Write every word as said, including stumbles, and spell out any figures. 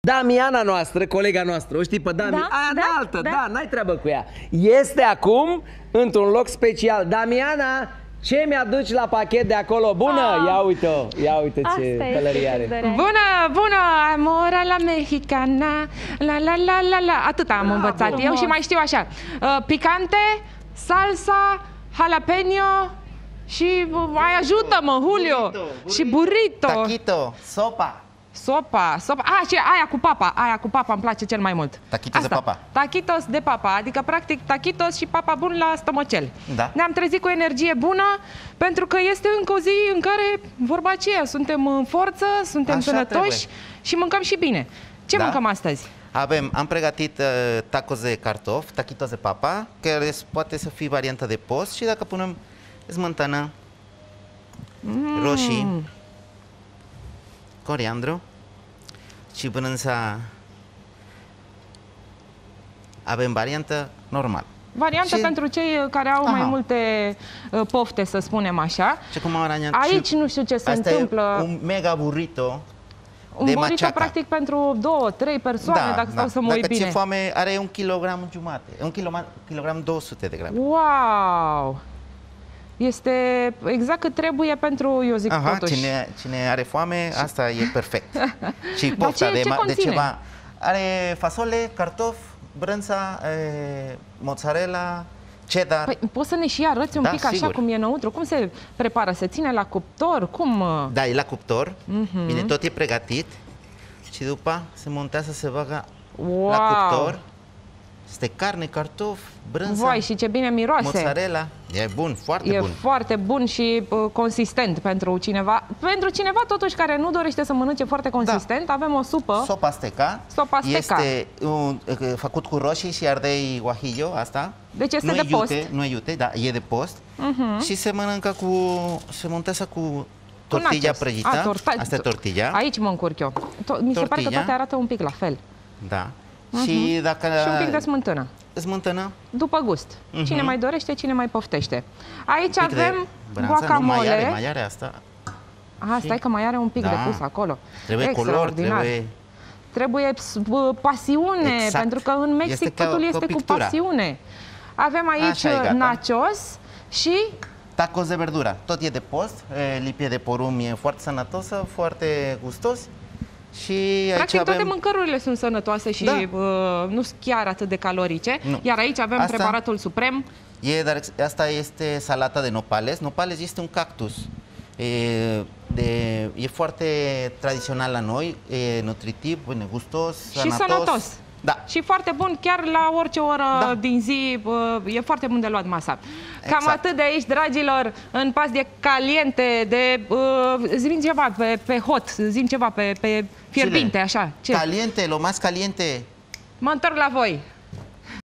Damiana noastră, colega noastră, o știi pe Dami? Da, Aia da, înaltă, da. da, n-ai treabă cu ea. Este acum într-un loc special. Damiana, ce mi-aduci la pachet de acolo? Bună! Ah. Ia uite-o, ia uite ce pălărie are. Bună, bună, amora la mexicana, la la la la la. Atât am învățat eu și mai știu așa. Uh, picante, salsa, jalapeno și uh, mai ajută-mă, Julio. Burrito, burrito. Și burrito. Taquito, sopa. Sopa, sopa. Ah, și aia cu papa, aia cu papa îmi place cel mai mult. Taquitos de papa. Taquitos de papa, adică practic taquitos și papa bun la stomacel. Da. Ne-am trezit cu energie bună pentru că este încă o zi în care, vorba aceea, suntem în forță, suntem Așa sănătoși trebuie. și mâncăm și bine. Ce Da? mâncăm astăzi? Avem, am pregătit uh, tacos de cartofi, taquitos de papa, care poate să fie varianta de post și dacă punem smântână, Mm. roșii, coriandru și brânza. Avem variantă normal. Variantă Și- pentru cei care au Aha. mai multe uh, pofte, să spunem așa. Și cum am aranjat Aici și nu știu ce se asta întâmplă. E un mega burrito Un de burrito machaca. practic pentru două, trei persoane, dacă stau să mă uit Dacă bine. ți-e foame, are un kilogram jumate, un kilogram, kilogram două sute de grame. Wow! Este exact cât trebuie pentru, eu zic, Aha, totuși. cine, cine are foame, asta e perfect. Și Dar pofta ce- de, ce ma- de conține? ceva. Are fasole, cartofi, brânza, e, mozzarella, cheddar. Păi, poți să ne și arăți un Da, pic așa sigur. cum e înăuntru? Cum se prepară? Se ține la cuptor? Cum? uh? Da, e la cuptor, Mhm. bine, tot e pregătit și după se montează, se bagă Wow! la cuptor. Este carne, cartofi, brânza, Vai, și ce bine miroase! mozzarella. E bun, foarte E bun. foarte bun și uh, consistent pentru cineva. Pentru cineva, totuși, care nu dorește să mănânce foarte consistent, avem o supă. Sopa azteca. Sopa azteca. Este un, e, făcut cu roșii și ardei guajillo, asta. Deci este nu de e post. iute, nu e iute, da, e de post. Mhm. Și se mănâncă cu, se montează cu tortilla nachos. prăjită. A, torta- Asta e tortilla. Aici mă încurc eu. To- Mi se pare că Tortilla. toate arată un pic la fel. Da. Și dacă Și un pic de smântână. smântână, După gust. Mhm. Cine mai dorește, cine mai poftește. Aici pic de avem brânză, nu, mai are, guacamole. mai are asta. Ah, stai că mai are un pic Da. de pus acolo. Trebuie color, Extraordinar. trebuie... Trebuie bă, pasiune, Exact. pentru că în Mexic Este ca- totul ca o este cu pictură. pasiune. Avem aici Așa e, gata. nachos și Tacos de verdura, tot e de post, e, lipie de porumb, e foarte sănătosă, foarte gustos. Și aici practic toate avem... mâncărurile sunt sănătoase și Da. uh, nu sunt chiar atât de calorice. Nu. Iar aici avem Asta- preparatul suprem. E, dar asta este salata de nopales. Nopales este un cactus. E, de, e foarte tradițional la noi, e nutritiv, bine, gustos, Și sănătos. Da. Și foarte bun, chiar la orice oră Da. din zi, uh, e foarte bun de luat masa. Cam Exact. atât de aici, dragilor, în pas de caliente, de, uh, zi ceva pe, pe hot, zi ceva pe, pe fierbinte, Chile. așa. Ce? Caliente, lo más caliente. Mă întorc la voi.